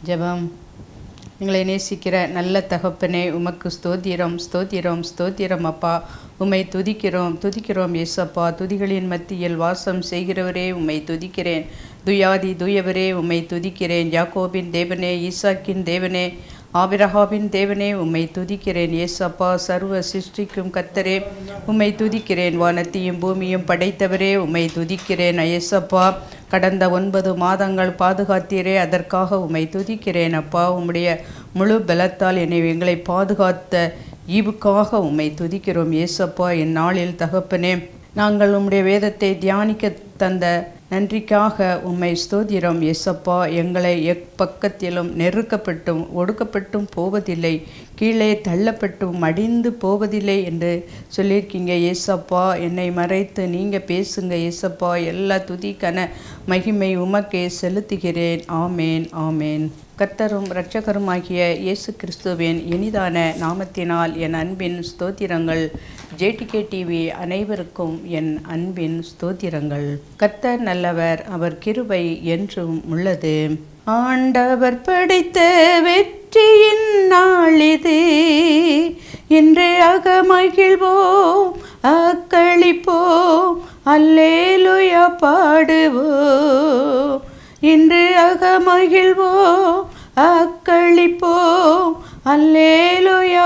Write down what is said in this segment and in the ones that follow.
ஜெபம். எங்களை நேசிக்கிற நல்ல தகப்பனே, உமக்கு ஸ்தோத்திரம் ஸ்தோத்திரம் ஸ்தோத்திரம் அப்பா. உம்மை துதிக்கிறோம் ஏசப்பா. துதிகளின் மத்தியில் வாசம் செய்கிறவரே உம்மை துதிக்கிறேன். துயாதி தூயவரே உம்மை துதிக்கிறேன். யாக்கோபின் தேவனே, ஈசாக்கின் தேவனே, ஆபிரகாமின் தேவனே உம்மை துதிக்கிறேன் ஏசப்பா. சர்வ சிருஷ்டிக்கும் கர்த்தரே உம்மை துதிக்கிறேன். வானத்தையும் பூமியும் படைத்தவரே உம்மை துதிக்கிறேன் ஏசப்பா. கடந்த 9 மாதங்கள் பாதுகாத்தீரே, அதற்காக உம்மை துதிக்கிறேன் அப்பா. உம்முடைய முழு பலத்தால் எங்களை பாதுகாத்த ஈவுக்காக உம்மை துதிக்கிறோம் ஏசப்பா. இந்நாளில் தகப்பனே, நாங்கள் உம்முடைய வேதத்தை தியானிக்க தந்த நன்றிக்காக உம்மை ஸ்தோத்திரம் ஏசப்பா. எங்களை எப்பக்கத்திலும் நெருக்கப்பட்டும் ஒடுக்கப்பட்டும் போவதில்லை, கீழே தள்ளப்பட்டும் மடிந்து போவதில்லை என்று சொல்லியிருக்கீங்க ஏசப்பா. என்னை மறைத்து நீங்கள் பேசுங்க ஏசப்பா. எல்லா துதிக்கான மகிமை உமக்கே செலுத்துகிறேன். ஆமேன் ஆமேன். கர்த்தரும் இரட்சகருமாகிய இயேசு கிறிஸ்துவின் இனிதான நாமத்தினால் என் அன்பின் ஸ்தோத்திரங்கள். JTK TV அனைவருக்கும் என் அன்பின் ஸ்தோத்திரங்கள். கர்த்தர் நல்லவர், அவர் கிருபை என்றும் உள்ளது. ஆண்டவர் படைத்த வெற்றியின் நாளிது, இன்று அகமகிழ்வோம் அக்களிப்போம் அல்லேலூயா பாடுவோம். இன்று அகமகிழ்வோம் அக்களிப்போம் அல்லேலூயா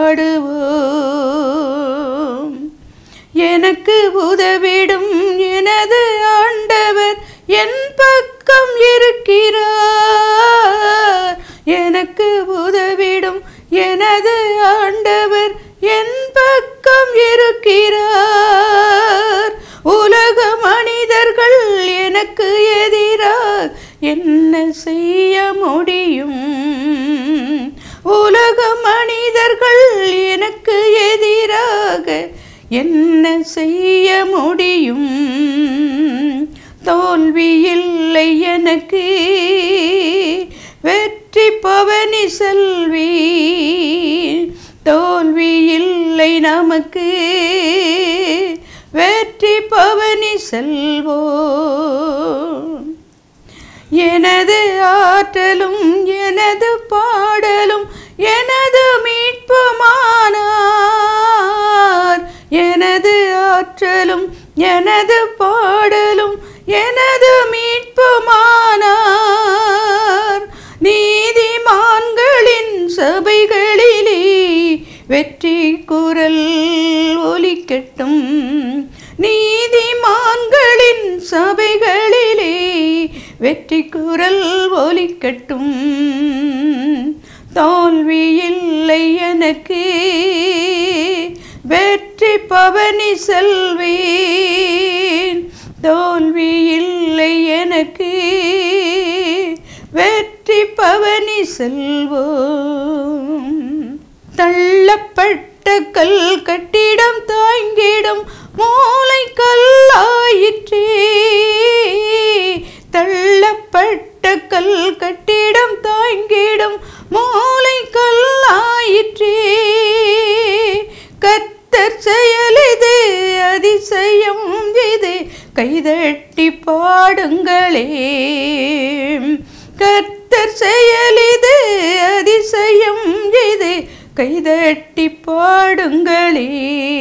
பாடுவோம். எனக்கு உதவிடும் எனது ஆண்டவர் என் பக்கம் இருக்கிறார். எனக்கு உதவிடும் எனது ஆண்டவர் என் பக்கம் இருக்கிறார். உலக மனிதர்கள் எனக்கு எதிராக என்ன செய்ய முடியும்? உலக மனிதர்கள் எனக்கு எதிராக என்ன செய்ய முடியும்? தோல்வி இல்லை எனக்கு, வெற்றி பவனி செல்வி. தோல்வி இல்லை நமக்கு, வெற்றி பவனி செல்வோம். எனது ஆற்றலும் எனது பாடலும் எனது மீட்புமானார். எனது ஆற்றலும் எனது பாடலும் எனது மீட்புமானார். நீதிமான்களின் சபைகளிலே வெற்றி குரல் ஒலிக்கட்டும். நீதிமான்களின் சபைகளிலே வெற்றி குரல் ஒலிக்கட்டும். தோல்வி இல்லை எனக்கு, வெற்றி பவனி செல்வேன். தோல்வி இல்லை எனக்கு, வெற்றி பவனி செல்வோம். தள்ளப்பட்ட கல் கட்டிடம் தாங்கிடும் மூளை கல்லாயிற்றே. தள்ளப்பட்ட கல் கட்டிடம் தாங்கிடும் மூளை கல்லாயிற்றே. கர்த்தர் செயல் இது, அதிசயம் இது, கைதட்டி பாடுங்களே. கர்த்தர் செயல் இது, அதிசயம் இது, கைதட்டி பாடுங்களே.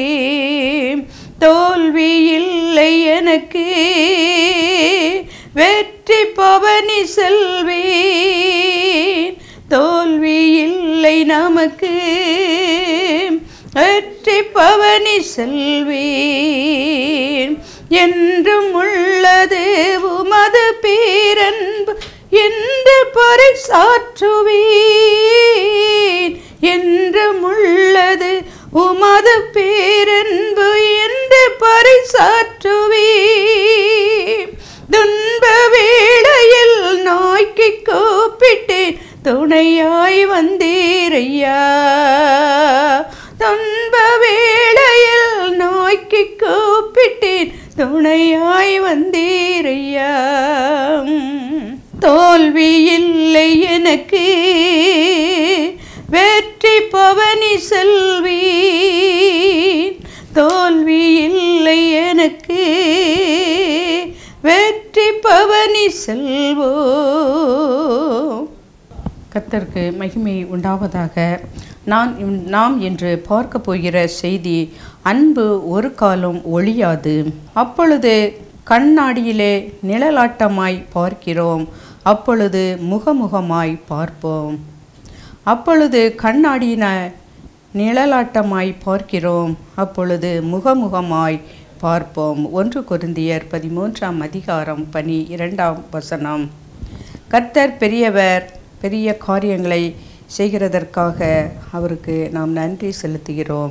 தோல்வி இல்லை எனக்கு, வெற்றி பவனி செல்வேன். தோல்வி இல்லை நமக்கு, வெற்றி பவனி செல்வேன். என்றும் உள்ளது உமது பேரன்பு என்று பறைசாற்றுவேன். என்றும் உள்ளது உமது பேரன்பு என்று பறைசாற்றுவேன். துன்ப வேளையில் நோக்கி கூப்பிட்டேன், துணையாய் வந்தீரையா. துன்ப வேளையில் நோக்கி கூப்பிட்டேன், துணையாய் வந்தீரையா. தோல்வி இல்லை எனக்கு, வெற்றி பவனி செல்வேன். தோல்வி இல்லை எனக்கு, வெற்றி பவனி செல்வோம். கர்த்தருக்கு மகிமை உண்டாவதாக. நாம் இன்று பார்க்க போகிற செய்தி, அன்பு ஒரு காலம் ஒழியாது. அப்பொழுது கண்ணாடியிலே நிழலாட்டமாய் பார்க்கிறோம், அப்பொழுது முகமுகமாய் பார்ப்போம். அப்பொழுது கண்ணாடியின நிழலாட்டமாய் பார்க்கிறோம், அப்பொழுது முகமுகமாய் பார்ப்போம். 1 கொரிந்தியர் 13ஆம் அதிகாரம் 12ஆம் வசனம். கர்த்தர் பெரியவர், பெரிய காரியங்களை செய்கிறதற்காக அவருக்கு நாம் நன்றி செலுத்துகிறோம்.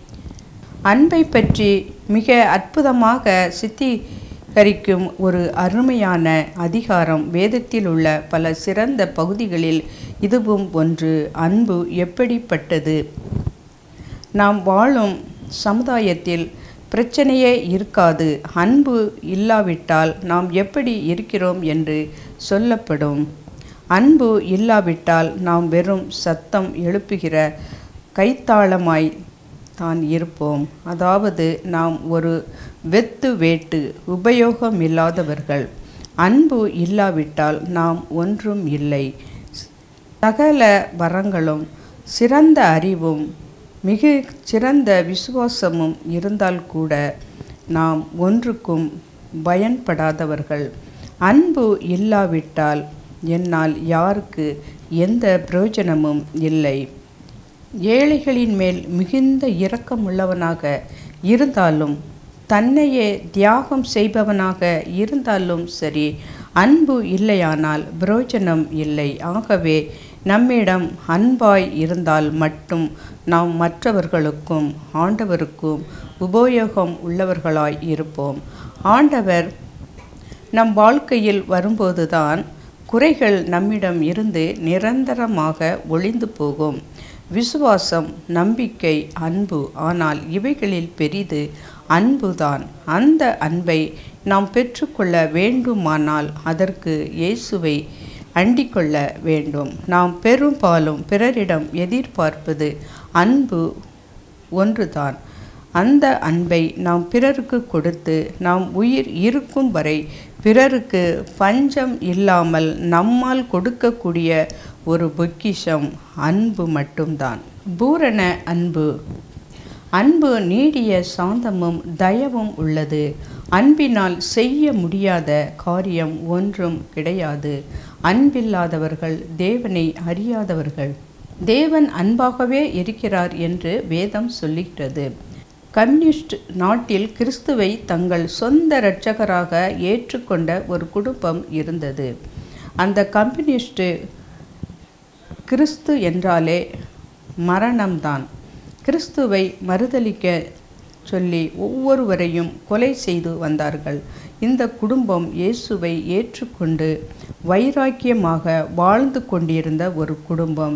அன்பை பற்றி மிக அற்புதமாக சித்தரிக்கும் ஒரு அருமையான அதிகாரம் வேதத்தில் உள்ள பல சிறந்த பகுதிகளில் இதுவும் ஒன்று. அன்பு எப்படிப்பட்டது? நாம் வாழும் சமுதாயத்தில் பிரச்சனையே இருக்காது, அன்பு இல்லாவிட்டால் நாம் எப்படி இருக்கிறோம் என்று சொல்லப்படும். அன்பு இல்லாவிட்டால் நாம் வெறும் சத்தம் எழுப்புகிற கைத்தாளமாய் தான் இருப்போம். அதாவது நாம் ஒரு வேட்டு உபயோகமில்லாதவர்கள். அன்பு இல்லாவிட்டால் நாம் ஒன்றும் இல்லை. சகல வரங்களும், சிறந்த அறிவும், மிக சிறந்த விசுவாசமும் இருந்தால் கூட நாம் ஒன்றுக்கும் பயன்படாதவர்கள். அன்பு இல்லாவிட்டால் என்னால் யாருக்கு எந்த பிரயோஜனமும் இல்லை. ஏழைகளின் மேல் மிகுந்த இரக்கமுள்ளவனாக இருந்தாலும், தன்னையே தியாகம் செய்பவனாக இருந்தாலும் சரி, அன்பு இல்லையானால் பிரயோஜனம் இல்லை. ஆகவே நம்மிடம் அன்பாய் இருந்தால் மட்டும் நாம் மற்றவர்களுக்கும் ஆண்டவருக்கும் உபயோகம் உள்ளவர்களாய் இருப்போம். ஆண்டவர் நம் வாழ்க்கையில் வரும்போதுதான் குறைகள் நம்மிடம் இருந்து நிரந்தரமாக ஒழிந்து போகும். விசுவாசம், நம்பிக்கை, அன்பு, ஆனால் இவைகளில் பெரிது அன்புதான். அந்த அன்பை நாம் பெற்றுக்கொள்ள வேண்டுமானால் அதற்கு இயேசுவை அண்டிக்கொள்ள வேண்டும். நாம் பெரும்பாலும் பிறரிடம் எதிர்பார்ப்பது அன்பு ஒன்றுதான். அந்த அன்பை நாம் பிறருக்கு கொடுத்து நாம் உயிர் இருக்கும் வரை பிறருக்கு பஞ்சம் இல்லாமல் நம்மால் கொடுக்கக்கூடிய ஒரு பொக்கிஷம் அன்பு மட்டும்தான். பூரண அன்பு. அன்பு நீடிய சாந்தமும் தயவும் உள்ளது. அன்பினால் செய்ய முடியாத காரியம் ஒன்றும் கிடையாது. அன்பில்லாதவர்கள் தேவனை அறியாதவர்கள். தேவன் அன்பாகவே இருக்கிறார் என்று வேதம் சொல்லுகிறது. கம்யூனிஸ்ட் நாட்டில் கிறிஸ்துவை தங்கள் சொந்த இரட்சகராக ஏற்றுக்கொண்ட ஒரு குடும்பம் இருந்தது. அந்த கம்யூனிஸ்ட் கிறிஸ்து என்றாலே மரணம்தான். கிறிஸ்துவை மறுதலிக்க சொல்லி ஒவ்வொருவரையும் கொலை செய்து வந்தார்கள். இந்த குடும்பம் இயேசுவை ஏற்றுக்கொண்டு வைராக்கியமாக வாழ்ந்து கொண்டிருந்த ஒரு குடும்பம்.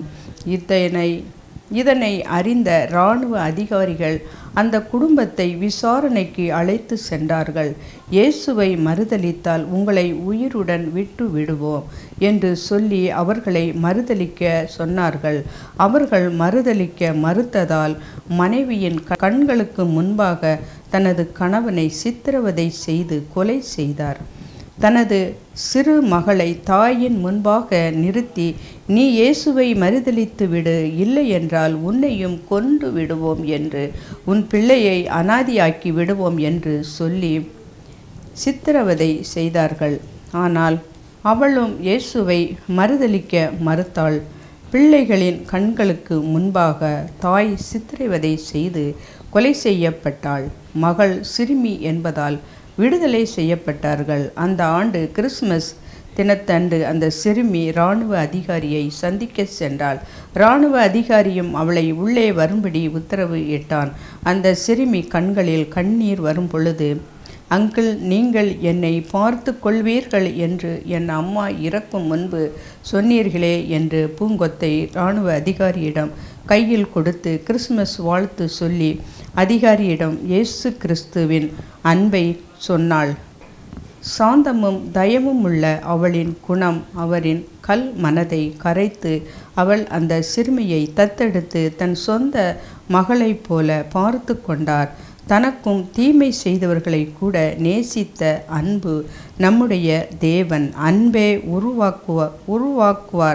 இதனை அறிந்த இராணுவ அதிகாரிகள் அந்த குடும்பத்தை விசாரணைக்கு அழைத்து சென்றார்கள். இயேசுவை மறுதலித்தால் உங்களை உயிருடன் விட்டு விடுவோம் என்று சொல்லி அவர்களை மறுதலிக்க சொன்னார்கள். அவர்கள் மறுதலிக்க மறுத்ததால் மனைவியின் கண்களுக்கு முன்பாக தனது கணவனை சித்திரவதை செய்து கொலை செய்தார். தனது சிறு மகளை தாயின் முன்பாக நிறுத்தி, நீ இயேசுவை மறுதலித்து விடு, இல்லை என்றால் உன்னையும் கொன்று விடுவோம் என்று, உன் பிள்ளையை அனாதியாக்கி விடுவோம் என்று சொல்லி சித்திரவதை செய்தார்கள். ஆனால் அவளும் இயேசுவை மறுதலிக்க மறுத்தாள். பிள்ளைகளின் கண்களுக்கு முன்பாக தாய் சித்திரவதை செய்து கொலை செய்யப்பட்டாள். மகள் சிறுமி என்பதால் விடுதலை செய்யப்பட்டார்கள். அந்த ஆண்டு கிறிஸ்துமஸ் தினத்தன்று அந்த சிறுமி இராணுவ அதிகாரியை சந்திக்க சென்றாள். இராணுவ அதிகாரியும் அவளை உள்ளே வரும்படி உத்தரவு இட்டான். அந்த சிறுமி கண்களில் கண்ணீர் வரும் பொழுது, அங்கிள், நீங்கள் என்னை பார்த்து கொள்வீர்கள் என்று என் அம்மா இறக்கும் முன்பு சொன்னீர்களே என்று பூங்கொத்தை இராணுவ அதிகாரியிடம் கையில் கொடுத்து கிறிஸ்துமஸ் வாழ்த்து சொல்லி அதிகாரியிடம் இயேசு கிறிஸ்துவின் அன்பை சொன்னாள். சாந்தமும் தயவும் உள்ள அவளின் குணம் அவரின் கல் மனதை கரைத்து அவள் அந்த சிறுமியை தத்தெடுத்து தன் சொந்த மகளைப் போல பார்த்து கொண்டார். தனக்கும் தீமை செய்தவர்களை கூட நேசித்த அன்பு நம்முடைய தேவன். அன்பே உருவாக்குவார்.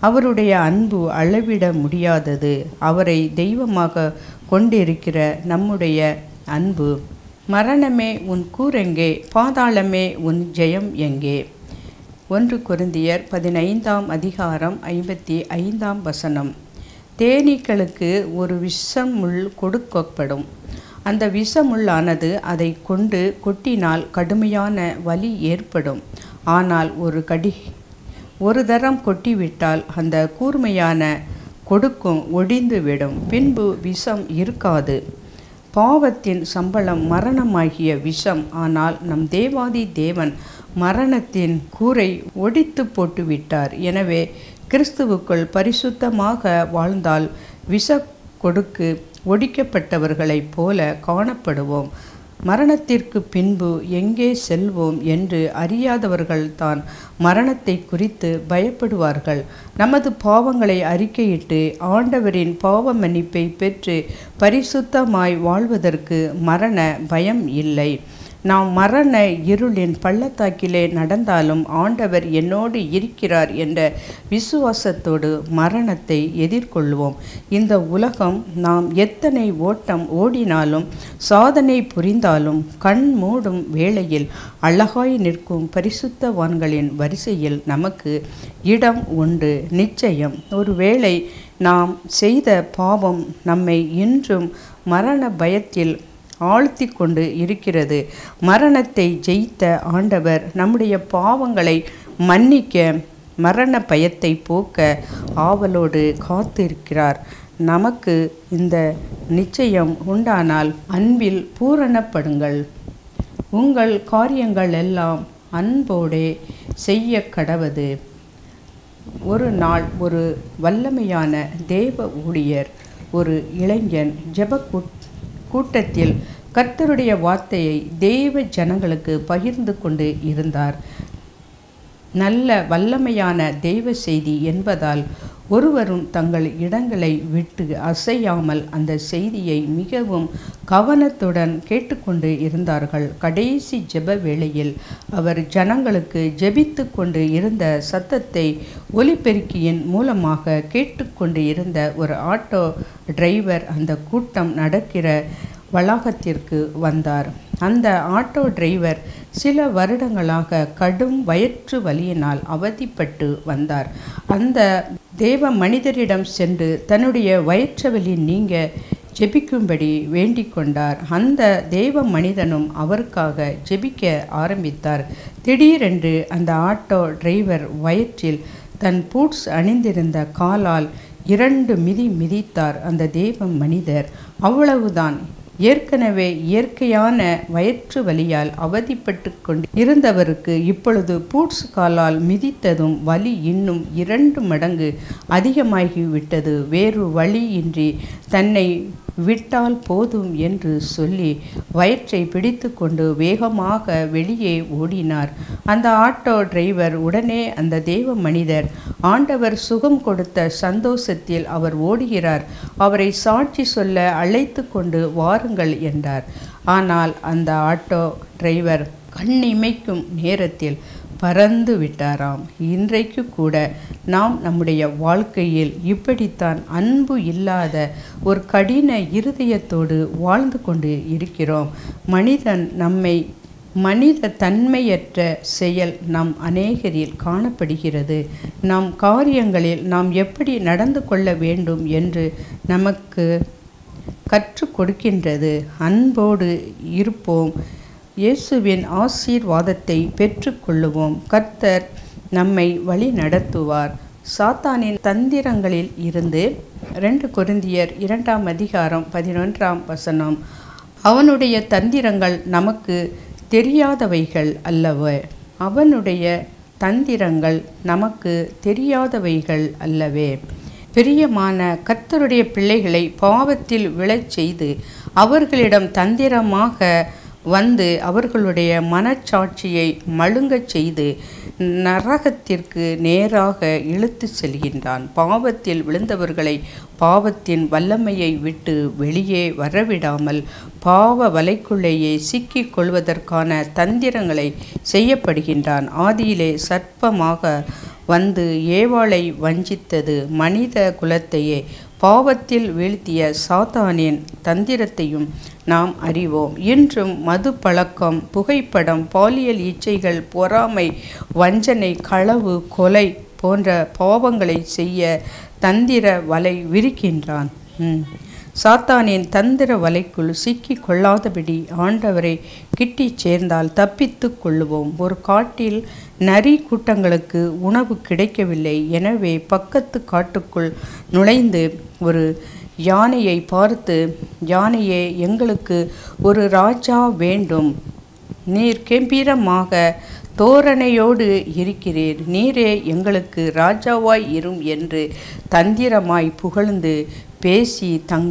அவருடைய அன்பு அளவிட முடியாதது. அவரை தெய்வமாக கொண்டிருக்கிற நம்முடைய அன்பு. மரணமே உன் கூரெங்கே, பாதாளமே உன் ஜெயம் எங்கே? 1 கொரிந்தியர் 15ஆம் அதிகாரம் 55ஆம் வசனம். தேனீக்களுக்கு ஒரு விஷமுள் கொடுக்கப்படும். அந்த விஷமுள்ளானது அதை கொண்டு கொட்டினால் கடுமையான வலி ஏற்படும். ஆனால் ஒரு தரம் கொட்டிவிட்டால் அந்த கூர்மையான கொடுக்கும் ஒடிந்துவிடும். பின்பு விஷம் இருக்காது. பாவத்தின் சம்பளம் மரணமாகிய விஷம். ஆனால் நம் தேவாதி தேவன் மரணத்தின் கூரை ஒடித்து போட்டுவிட்டார். எனவே கிறிஸ்துவுக்குள் பரிசுத்தமாக வாழ்ந்தால் விஷ கொடுக்கு ஒடிக்கப்பட்டவர்களைப் போல காணப்படுவோம். மரணத்திற்கு பின்பு எங்கே செல்வோம் என்று அறியாதவர்கள் தான் மரணத்தை குறித்து பயப்படுவார்கள். நமது பாவங்களை அறிக்கையிட்டு ஆண்டவரின் பாவ மன்னிப்பை பெற்று பரிசுத்தமாய் வாழ்வதற்கு மரண பயம் இல்லை. நாம் மரண இருளின் பள்ளத்தாக்கிலே நடந்தாலும் ஆண்டவர் என்னோடு இருக்கிறார் என்ற விசுவாசத்தோடு மரணத்தை எதிர்கொள்வோம். இந்த உலகம் நாம் எத்தனை ஓட்டம் ஓடினாலும் சாதனை புரிந்தாலும் கண் மூடும் வேளையில் அழகாய் நிற்கும் பரிசுத்தவான்களின் வரிசையில் நமக்கு இடம் உண்டு. நிச்சயம். ஒருவேளை நாம் செய்த பாவம் நம்மை இன்றும் மரண பயத்தில் ஆழ்த்தி கொண்டு இருக்கிறது. மரணத்தை ஜெயித்த ஆண்டவர் நம்முடைய பாவங்களை மன்னிக்க, மரண பயத்தை போக்க ஆவலோடு காத்திருக்கிறார். நமக்கு இந்த நிச்சயம் உண்டானால் அன்பில் பூரணப்படுங்கள். உங்கள் காரியங்கள் எல்லாம் அன்போடே செய்ய கடவது. ஒரு நாள் ஒரு வல்லமையான தேவ ஊழியர், ஒரு இளைஞன் ஜெப கூட்டத்தில் கர்த்தருடைய வார்த்தையை தேவ ஜனங்களுக்கு பகிர்ந்து கொண்டு இருந்தார். நல்ல வல்லமையான தெய்வ செய்தி என்பதால் ஒருவரும் தங்கள் இடங்களை விட்டு அசையாமல் அந்த செய்தியை மிகவும் கவனத்துடன் கேட்டுக்கொண்டு இருந்தார்கள். கடைசி ஜெப வேளையில் அவர் ஜனங்களுக்கு ஜெபித்து கொண்டு இருந்த சத்தத்தை ஒலிபெருக்கியின் மூலமாக கேட்டுக்கொண்டு இருந்த ஒரு ஆட்டோ டிரைவர் அந்த கூட்டம் நடக்கிற வளாகத்திற்கு வந்தார். அந்த ஆட்டோ டிரைவர் சில வருடங்களாக கடும் வயிற்று வலியினால் அவதிப்பட்டு வந்தார். அந்த தேவ மனிதரிடம் சென்று தன்னுடைய வயிற்று வலி நீங்க ஜெபிக்கும்படி வேண்டிக் கொண்டார். அந்த தேவ மனிதனும் அவருக்காக ஜெபிக்க ஆரம்பித்தார். திடீரென்று அந்த ஆட்டோ டிரைவர் வயிற்றில் தன் பூட்ஸ் அணிந்திருந்த காலால் 2 மிதி மிதித்தார். அந்த தேவ மனிதர். அவ்வளவுதான். ஏற்கனவே இயற்கையான வயிற்று வலியால் அவதிப்பட்டு கொண்டு இருந்தவருக்கு இப்பொழுது பூட்ஸ் காலால் மிதித்ததும் வலி இன்னும் 2 மடங்கு அதிகமாகிவிட்டது. வேறு வழியின்றி தன்னை விட்டால் போதும் என்று சொல்லி வயிற்றை பிடித்து கொண்டு வேகமாக வெளியே ஓடினார். அந்த ஆட்டோ டிரைவர் உடனே அந்த தேவ மனிதர் ஆண்டவர் சுகம் கொடுத்த சந்தோஷத்தில் அவர் ஓடுகிறார், அவரை சாட்சி சொல்ல அழைத்து கொண்டு வாருங்கள் என்றார். ஆனால் அந்த ஆட்டோ டிரைவர் கண்ணிமைக்கும் நேரத்தில் பறந்து விட்டாராம். இன்றைக்கு கூட நாம் நம்முடைய வாழ்க்கையில் இப்படித்தான் அன்பு இல்லாத ஒரு கடின இருதயத்தோடு வாழ்ந்து கொண்டு இருக்கிறோம். மனித தன்மையற்ற செயல் நம் அநேகரில் காணப்படுகிறது. நம் காரியங்களில் நாம் எப்படி நடந்து கொள்ள வேண்டும் என்று நமக்கு கற்றுக் கொடுக்கின்றது. அன்போடு இருப்போம். இயேசுவின் ஆசீர்வாதத்தை பெற்றுக்கொள்ளுவோம். கர்த்தர் நம்மை வழி நடத்துவார். சாத்தானின் தந்திரங்களில் இருந்து 2 கொரிந்தியர் 2ஆம் அதிகாரம் 11ஆம் வசனம். அவனுடைய தந்திரங்கள் நமக்கு தெரியாதவைகள் அல்லவே. அவனுடைய தந்திரங்கள் நமக்கு தெரியாதவைகள் அல்லவே. பிரியமான கர்த்தருடைய பிள்ளைகளை பாவத்தில் விழச் செய்து அவர்களிடம் தந்திரமாக வந்து அவர்களுடைய மனச்சாட்சியை மழுங்கச் செய்து நரகத்திற்கு நேராக இழுத்து செல்கின்றான். பாவத்தில் விழுந்தவர்களை பாவத்தின் வல்லமையை விட்டு வெளியே வரவிடாமல் பாவ வலைக்குள்ளேயே சிக்கிக் கொள்வதற்கான தந்திரங்களை செய்யப்படுகின்றான். ஆதியிலே சர்ப்பமாக வந்து ஏவாளை வஞ்சித்தது. மனித குலத்தையே பாவத்தில் வீழ்த்திய சாத்தானின் தந்திரத்தையும் நாம் அறிவோம். இன்றும் மது பழக்கம், புகைப்படம், பாலியல் இச்சைகள், பொறாமை, வஞ்சனை, களவு, கொலை போன்ற பாவங்களை செய்ய தந்திர வலை விரிக்கின்றான். சாத்தானின் தந்திர வலைக்குள் சிக்கி கொள்ளாதபடி ஆண்டவரை கிட்டி சேர்ந்தால் தப்பித்து கொள்ளுவோம். ஒரு காட்டில் நரி கூட்டங்களுக்கு உணவு கிடைக்கவில்லை. எனவே பக்கத்து காட்டுக்குள் நுழைந்து ஒரு யானையை பார்த்து, யானையே, எங்களுக்கு ஒரு ராஜா வேண்டும். நீர் கம்பீரமாக தோரணையோடு இருக்கிறீர். நீரே எங்களுக்கு ராஜாவாய் இரும் என்று தந்திரமாய் புகழ்ந்து பேசி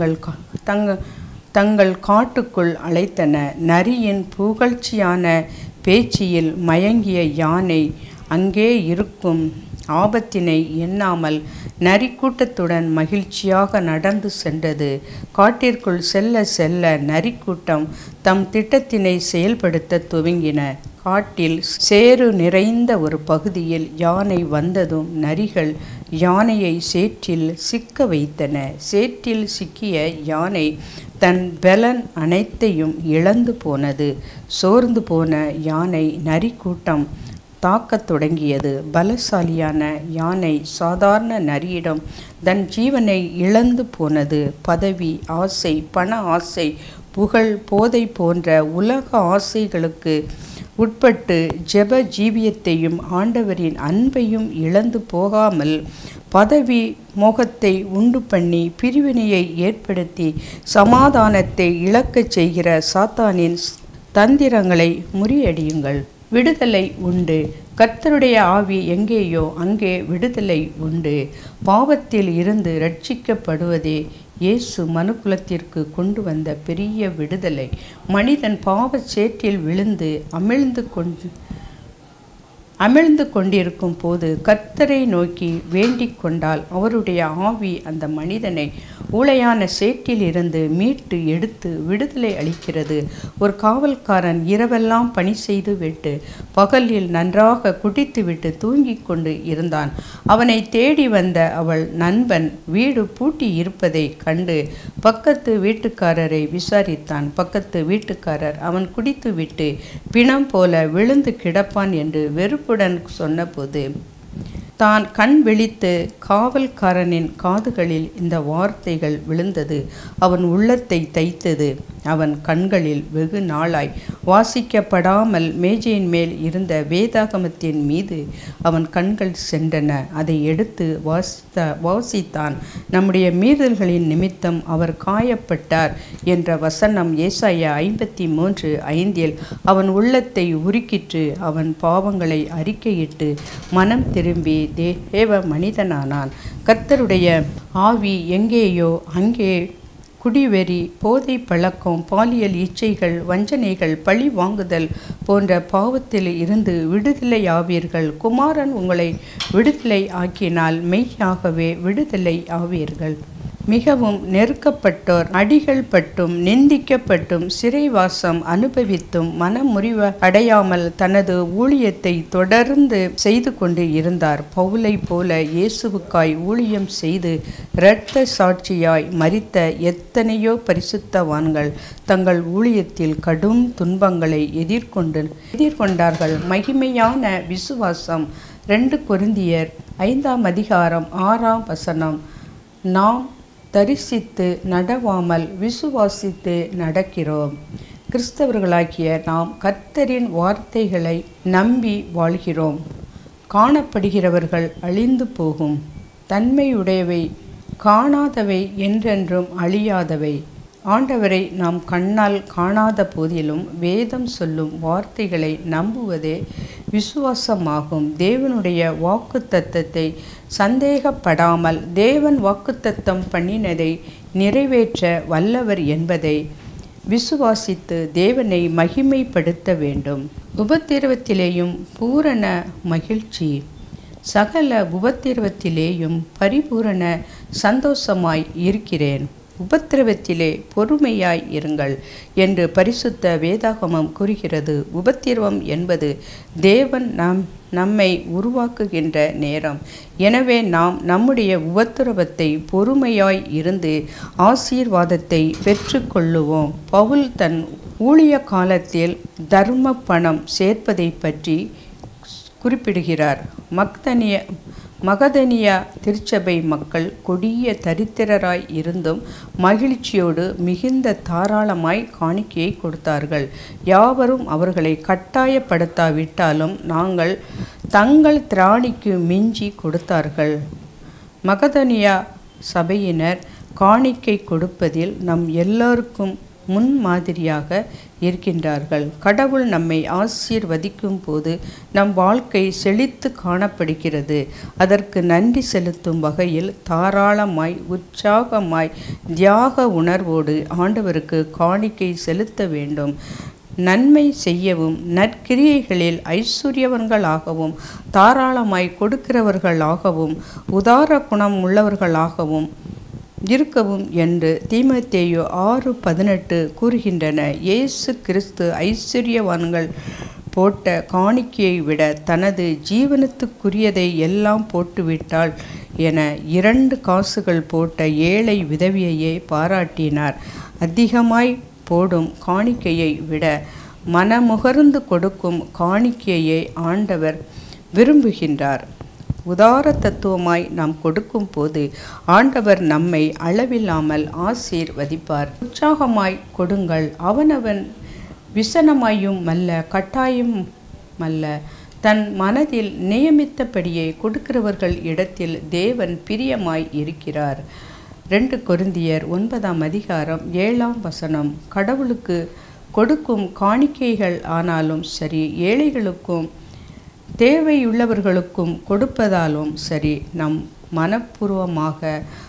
தங்கள் காட்டுக்குள் அழைத்தன. நரியின் புகழ்ச்சியான பேச்சில் மயங்கிய யானை அங்கே இருக்கும் ஆபத்தினை எண்ணாமல் நரி கூட்டத்துடன் மகிழ்ச்சியாக நடந்து சென்றது. காட்டிற்குள் செல்ல செல்ல நரி கூட்டம் தம் திட்டத்தினை செயல்படுத்த துவங்கின. காட்டில் சேறு நிறைந்த ஒரு பகுதியில் யானை வந்ததும் நரிகள் யானையை சேற்றில் சிக்க வைத்தன. சேற்றில் சிக்கிய யானை தன் பலன் அனைத்தையும் இழந்து போனது. சோர்ந்து போன யானை நரி கூட்டம் தாக்கத் தொடங்கியது. பலசாலியான யானை சாதாரண நரியிடம் தன் ஜீவனை இழந்து போனது. பதவி ஆசை, பண ஆசை, புகழ், போதை போன்ற உலக ஆசைகளுக்கு உட்பட்டு ஜெப ஜீவியத்தையும் ஆண்டவரின் அன்பையும் இழந்து போகாமல் பதவி மோகத்தை உண்டு பண்ணி பிரிவினையை ஏற்படுத்தி சமாதானத்தை இழக்கச் செய்கிற சாத்தானின் தந்திரங்களை முறியடியுங்கள். விடுதலை உண்டு. கர்த்தருடைய ஆவி எங்கேயோ அங்கே விடுதலை உண்டு. பாவத்தில் இருந்து ரட்சிக்கப்படுவதே இயேசு மனுக்குலத்திற்கு கொண்டு வந்த பெரிய விடுதலை. மனிதன் பாவச் சேற்றில் விழுந்து அமிழ்ந்து கொண்டிருக்கும் போது கர்த்தரை நோக்கி வேண்டிக் கொண்டால் அவருடைய ஆவி அந்த மனிதனை ஊளையான சேற்றில் இருந்து மீட்டு எடுத்து விடுதலை அளிக்கிறது. ஒரு காவல்காரன் இரவெல்லாம் பணி செய்து விட்டு பகலில் நன்றாக குடித்துவிட்டு தூங்கிக் கொண்டு இருந்தான். அவனை தேடி வந்த அவள் நண்பன் வீடு பூட்டி இருப்பதை கண்டு பக்கத்து வீட்டுக்காரரை விசாரித்தான். பக்கத்து வீட்டுக்காரர் அவன் குடித்துவிட்டு பிணம் போல விழுந்து கிடப்பான் என்று வெறுப்புடன் சொன்னபோது தான் கண் விழித்து காவல்காரனின் காதுகளில் இந்த வார்த்தைகள் விழுந்தது. அவன் உள்ளத்தை தைத்தது. அவன் கண்களில் வெகு நாளாய் வாசிக்கப்படாமல் மேஜையின் மேல் இருந்த வேதாகமத்தின் மீது அவன் கண்கள் சென்றன. அதை எடுத்து வாசித்தான். நம்முடைய மீறல்களின் நிமித்தம் அவர் காயப்பட்டார் என்ற வசனம் ஏசாயா 53:5 அவன் உள்ளத்தை உருக்கிற்று. அவன் பாவங்களை அறிக்கையிட்டு மனம் திரும்பி தேவ மனிதனானான். கர்த்தருடைய ஆவி எங்கேயோ அங்கே குடிவெறி, போதை பழக்கம், பாலியல் இச்சைகள், வஞ்சனைகள், பழி வாங்குதல் போன்ற பாவத்தில் இருந்து விடுதலை ஆவீர்கள். குமாரன் உங்களை விடுதலை ஆக்கினால் மெய்யாகவே விடுதலை ஆவீர்கள். மிகவும் நெருக்கப்பட்டோர், அடிகள் பட்டும் நிந்திக்கப்பட்டும் சிறைவாசம் அனுபவித்தும் மனமுறிவு அடையாமல் தனது ஊழியத்தை தொடர்ந்து செய்து கொண்டு இருந்தார். பவுலை போல இயேசுவுக்காய் ஊழியம் செய்து இரத்த சாட்சியாய் மரித்த எத்தனையோ பரிசுத்தவான்கள் தங்கள் ஊழியத்தில் கடும் துன்பங்களை எதிர்கொண்டார்கள். மகிமையான விசுவாசம். 2 கொரிந்தியர் 5:6 நாம் தரிசித்து நடவாமல் விசுவாசித்து நடக்கிறோம். கிறிஸ்தவர்களாகிய நாம் கர்த்தரின் வார்த்தைகளை நம்பி வாழ்கிறோம். காணப்படுகிறவர்கள் அழிந்து போகும், தன்மையுடையவை, காணாதவை, என்றென்றும் அழியாதவை. ஆண்டவரை நாம் கண்ணால் காணாத போதிலும் வேதம் சொல்லும் வார்த்தைகளை நம்புவதே விசுவாசமாகும். தேவனுடைய வாக்குத்தத்தத்தை சந்தேகப்படாமல் தேவன் வாக்குத்தத்தம் பண்ணினதை நிறைவேற்ற வல்லவர் என்பதை விசுவாசித்து தேவனை மகிமைப்படுத்த வேண்டும். உபத்திரவத்திலேயும் பூரண மகிழ்ச்சி, சகல உபத்திரவத்திலேயும் பரிபூரண சந்தோஷமாய் இருக்கிறேன். உபத்திரவத்திலே பொறுமையாய் இருங்கள் என்று பரிசுத்த வேதாகமம் கூறுகிறது. உபத்திரவம் என்பது தேவன் நம்மை உருவாக்குகின்ற நேரம். எனவே நாம் நம்முடைய உபத்திரவத்தை பொறுமையாய் இருந்து ஆசீர்வாதத்தை பெற்றுக்கொள்ளுவோம். பவுல் தன் ஊழிய காலத்தில் தர்ம பணம் சேர்ப்பதை பற்றி குறிப்பிடுகிறார். மகதனியா திருச்சபை மக்கள் கொடிய தரித்திரராய் இருந்தும் மகிழ்ச்சியோடு மிகுந்த தாராளமாய் காணிக்கையை கொடுத்தார்கள். யாவரும் அவர்களை கட்டாயப்படுத்தாவிட்டாலும் தங்கள் திராணிக்கு மிஞ்சி கொடுத்தார்கள். மகதனியா சபையினர் காணிக்கை கொடுப்பதில் நம் எல்லோருக்கும் முன்மாதிரியாக இருக்கின்றார்கள். கடவுள் நம்மை ஆசீர்வதிக்கும் போது நம் வாழ்க்கை செழித்து காணப்படுகிறது. அதற்கு நன்றி செலுத்தும் வகையில் தாராளமாய் உற்சாகமாய் தியாக உணர்வோடு ஆண்டவருக்கு காணிக்கை செலுத்த வேண்டும். நன்மை செய்யவும் நற்கிரியைகளில் ஐஸ்வர்யவன்களாகவும் தாராளமாய் கொடுக்கிறவர்களாகவும் உதார குணம் உள்ளவர்களாகவும் இருக்கவும் என்று தீமோத்தேயு 6:18 கூறுகின்றன. இயேசு கிறிஸ்து ஐஸ்வர்யவான்கள் போட்ட காணிக்கையை விட தனது ஜீவனத்துக்குரியதை எல்லாம் போட்டுவிட்டாள் என 2 காசுகள் போட்ட ஏழை விதவியையே பாராட்டினார். அதிகமாய் போடும் காணிக்கையை விட மனமுகர்ந்து கொடுக்கும் காணிக்கையை ஆண்டவர் விரும்புகின்றார். உதார தத்துவமாய் நாம் கொடுக்கும் போது ஆண்டவர் நம்மை அளவில்லாமல் ஆசீர்வதிப்பார். உற்சாகமாய் கொடுங்கள். அவனவன் விசனமாயும் அல்ல கட்டாயம் அல்ல, தன் மனதில் நியமித்தபடியே கொடுக்கிறவர்கள் இடத்தில் தேவன் பிரியமாய் இருக்கிறார். 2 கொரிந்தியர் 9:7 கடவுளுக்கு கொடுக்கும் காணிக்கைகள் ஆனாலும் சரி, ஏழைகளுக்கும் தேவையுள்ளவர்களுக்கும் கொடுப்பதாலும் சரி, நம் மனப்பூர்வமாக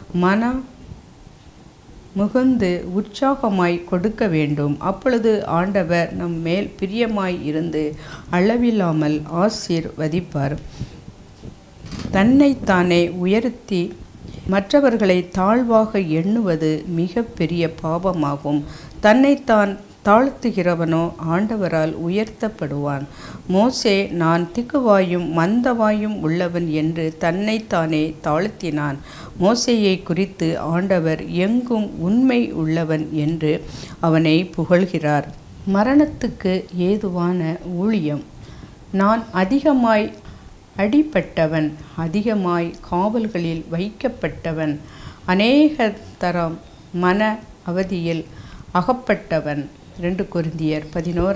முகந்து உற்சாகமாய் கொடுக்க வேண்டும். அப்பொழுது ஆண்டவர் நம் மேல் பிரியமாய் இருந்து அளவில்லாமல் ஆசீர்வதிப்பார். தன்னைத்தானே உயர்த்தி மற்றவர்களை தாழ்வாக எண்ணுவது மிக பெரிய பாவமாகும். தன்னைத்தான் தாழ்த்துகிறவனோ ஆண்டவரால் உயர்த்தப்படுவான். மோசே நான் திக்குவாயும் மந்தவாயும் உள்ளவன் என்று தன்னைத்தானே தாழ்த்தினான். மோசேயை குறித்து ஆண்டவர் எங்கும் உண்மை உள்ளவன் என்று அவனை புகழ்கிறார். மரணத்துக்கு ஏதுவான ஊழியம். நான் அதிகமாய் அடிபட்டவன், அதிகமாய் காவல்களில் வைக்கப்பட்டவன், அநேக தரம் மன அவதியில் அகப்பட்டவன். 2 கொரிந்தியர்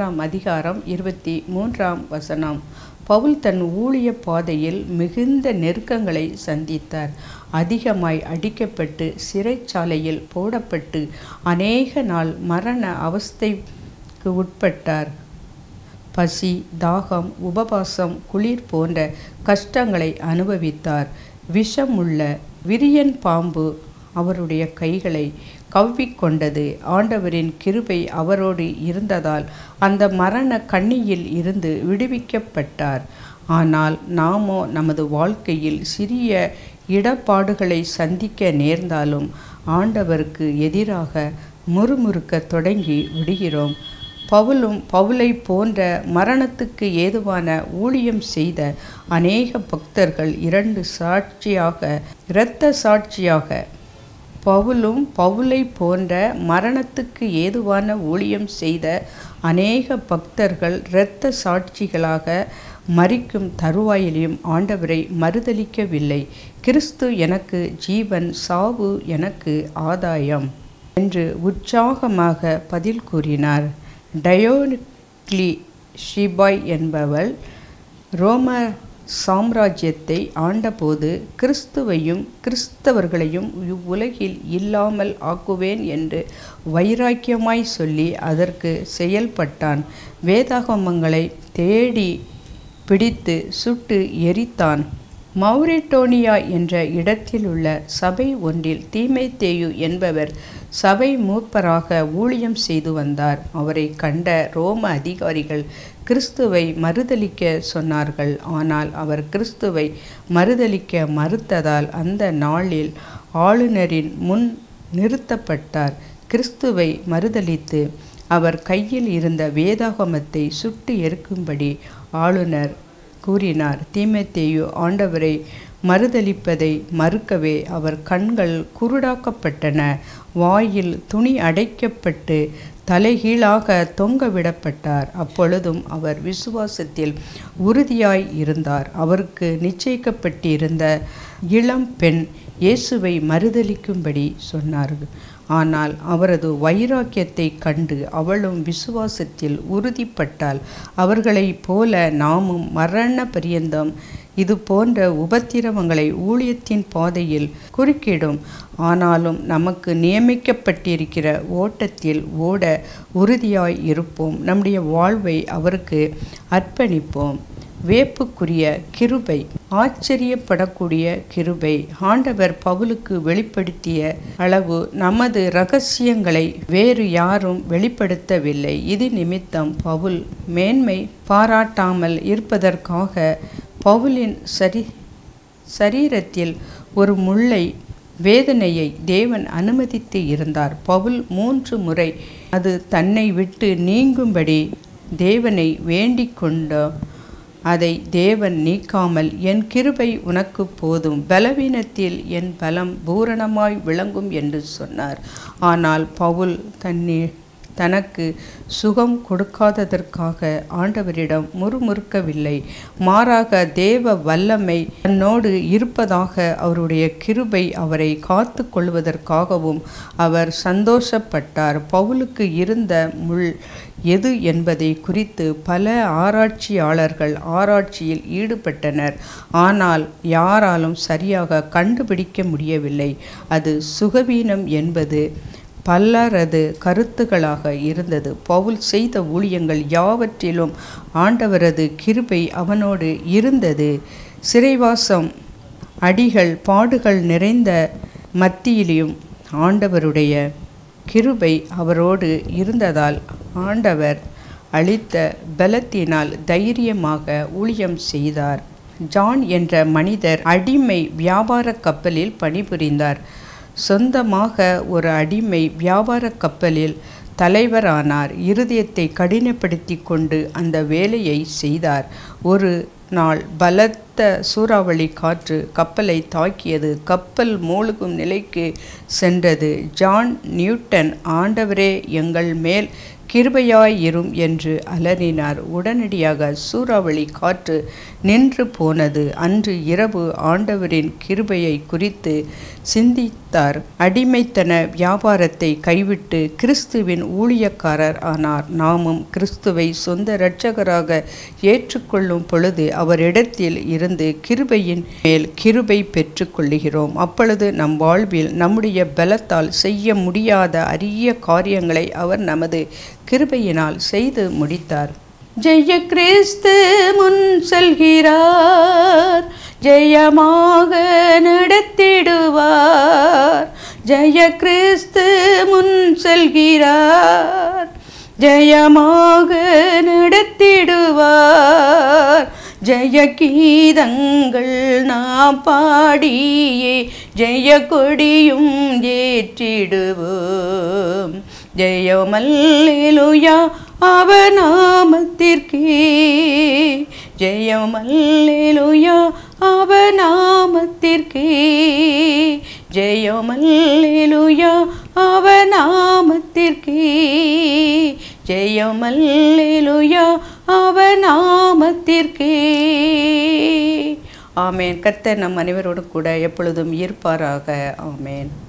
11:23 பவுல் தன் ஊழிய பாதையில் மிகுந்த நெருக்கங்களை சந்தித்தார். அதிகமாய் அடிக்கப்பட்டு சிறைச்சாலையில் போடப்பட்டு அநேக நாள் மரண அவஸ்தைக்கு உட்பட்டார். பசி, தாகம், உபவாசம், குளிர் போன்ற கஷ்டங்களை அனுபவித்தார். விஷமுள்ள விரியன் பாம்பு அவருடைய கைகளை கவ்விக்கொண்டது. ஆண்டவரின் கிருபை அவரோடு இருந்ததால் அந்த மரண கண்ணியில் இருந்து விடுவிக்கப்பட்டார். ஆனால் நாமோ நமது வாழ்க்கையில் சிறிய இடர்பாடுகளை சந்திக்க நேர்ந்தாலும் ஆண்டவருக்கு எதிராக முறுமுறுக்க தொடங்கி விடுகிறோம். பவுலை போன்ற மரணத்துக்கு ஏதுவான ஊழியம் செய்த அநேக பக்தர்கள் இரத்த சாட்சியாக பவுலை போன்ற மரணத்துக்கு ஏதுவான ஊழியம் செய்த அநேக பக்தர்கள் இரத்த சாட்சிகளாக மரிக்கும் தருவாயிலையும் ஆண்டவரை மறுதலிக்கவில்லை. கிறிஸ்து எனக்கு ஜீவன், சாவு எனக்கு ஆதாயம் என்று உற்சாகமாக பதில் கூறினார். டயோக்லி ஷிபாய் என்பவள் ரோம சாம்ராஜ்யத்தை ஆண்டபோது கிறிஸ்துவையும் கிறிஸ்தவர்களையும் இவ்வுலகில் இல்லாமல் ஆக்குவேன் என்று வைராக்கியமாய் சொல்லி அதற்கு செயல்பட்டான். வேதாகமங்களை தேடி பிடித்து சுட்டு எரித்தான். மௌரிட்டோனியா என்ற இடத்திலுள்ள சபை ஒன்றில் தீமோத்தேயு என்பவர் சபை மூப்பராக ஊழியம் செய்து வந்தார். அவரை கண்ட ரோம அதிகாரிகள் கிறிஸ்துவை மறுதலிக்க சொன்னார்கள். ஆனால் அவர் கிறிஸ்துவை மறுதலிக்க மறுத்ததால் அந்த நாளில் ஆளுநரின் முன் நிறுத்தப்பட்டார். கிறிஸ்துவை மறுதலித்து அவர் கையில் இருந்த வேதாகமத்தை சுட்டு எரிக்கும்படி ஆளுநர் கூறினார். தீமோத்தேயு ஆண்டவரை மறுதலிப்பதை மறுக்கவே அவர் கண்கள் குருடாக்கப்பட்டன, வாயில் துணி அடைக்கப்பட்டு தலைகீழாக தொங்கவிடப்பட்டார். அப்பொழுதும் அவர் விசுவாசத்தில் உறுதியாய் இருந்தார். அவருக்கு நிச்சயிக்கப்பட்டிருந்த இளம் பெண் இயேசுவை மறுதலிக்கும்படி சொன்னார்கள். ஆனால் அவரது வைராக்கியத்தை கண்டு அவளும் விசுவாசத்தில் உறுதிப்பட்டாள். அவர்களைப் போல நாமும் மரண பரியந்தம் இது போன்ற உபத்திரவங்களை ஊழியத்தின் பாதையில் குறுக்கிடும். ஆனாலும் நமக்கு நியமிக்கப்பட்டிருக்கிற ஓட்டத்தில் ஓட உறுதியாய் இருப்போம். நம்முடைய வாழ்வை அவருக்கு அர்ப்பணிப்போம். வேப்புக்குரிய கிருபை, ஆச்சரியப்படக்கூடிய கிருபை. ஆண்டவர் பவுலுக்கு வெளிப்படுத்திய அளவு நமது இரகசியங்களை வேறு யாரும் வெளிப்படுத்தவில்லை. இது நிமித்தம் பவுல் மேன்மை பாராட்டாமல் இருப்பதற்காக பவுலின் சரீரத்தில் ஒரு முள்ளை வேதனையை தேவன் அனுமதித்து இருந்தார். பவுல் 3 முறை அது தன்னை விட்டு நீங்கும்படி தேவனை வேண்டிக் கொண்ட அதை தேவன் நீக்காமல், என் கிருபை உனக்கு போதும், பலவீனத்தில் என் பலம் பூரணமாய் விளங்கும் என்று சொன்னார். ஆனால் பவுல் தனக்கு சுகம் கொடுக்காததற்காக ஆண்டவரிடம் முறுமுறுக்கவில்லை. மாறாக தேவ வல்லமை தன்னோடு இருப்பதாக, அவருடைய கிருபை அவரை காத்து கொள்வதற்காகவும் அவர் சந்தோஷப்பட்டார். பவுலுக்கு இருந்த முள் எது என்பதை குறித்து பல ஆராய்ச்சியாளர்கள் ஆராய்ச்சியில் ஈடுபட்டனர். ஆனால் யாராலும் சரியாக கண்டுபிடிக்க முடியவில்லை. அது சுகவீனம் என்பது பலரது கருத்துக்களாக இருந்தது. பவுல் செய்த ஊழியங்கள் யாவற்றிலும் ஆண்டவரது கிருபை அவனோடு இருந்தது. சிறைவாசம், அடிகள், பாடுகள் நிறைந்த மத்தியிலும் ஆண்டவருடைய கிருபை அவரோடு இருந்ததால் ஆண்டவர் அளித்த பலத்தினால் தைரியமாக ஊழியம் செய்தார். ஜான் என்ற மனிதர் அடிமை வியாபார கப்பலில் பணிபுரிந்தார். சொந்தமாக ஒரு அடிமை வியாபார கப்பலில் தலைவரானார். இருதயத்தை கடினப்படுத்தி கொண்டு அந்த வேலையை செய்தார். ஒரு நாள் பலத்த சூறாவளி காற்று கப்பலை தாக்கியது. கப்பல் மூழ்கும் நிலைக்கு சென்றது. ஜான் நியூட்டன், ஆண்டவரே எங்கள் மேல் கிருபையாயிரும் என்று அலறினார். உடனடியாக சூறாவளி காற்று நின்று போனது. அன்று இரவு ஆண்டவரின் கிருபையை குறித்து சிந்தித்தார். அடிமைத்தன வியாபாரத்தை கைவிட்டு கிறிஸ்துவின் ஊழியக்காரர் ஆனார். நாமும் கிறிஸ்துவை சொந்த இரட்சகராக ஏற்றுக்கொள்ளும் பொழுது அவரிடத்தில் இருந்து கிருபையின் மேல் கிருபை பெற்றுக்கொள்கிறோம். அப்பொழுது நம் வாழ்வில் நம்முடைய பலத்தால் செய்ய முடியாத அரிய காரியங்களை அவர் நமது கிருபையினால் செய்து முடித்தார். ஜெய கிறிஸ்து முன் செல்கிறார், ஜெயமாக நடத்திடுவார். ஜெய கிறிஸ்து முன் செல்கிறார், ஜெயமாக நடத்திடுவார். ஜெய கீதங்கள் நாம் பாடியே ஜெய கொடியும் ஏற்றிடுவோம். ஜெயம் அல்லேலூயா அவர் நாமத்திற்கே, ஜெயம் அல்லேலூயா அவர் நாமத்திற்கே, ஜெயம் அல்லேலூயா அவர் நாமத்திற்கே, ஜெயம் அல்லேலூயா அவர் நாமத்திற்கே. ஆமேன். கர்த்தர் நம் அனைவரோடு கூட எப்பொழுதும் இருப்பாராக. ஆமேன்.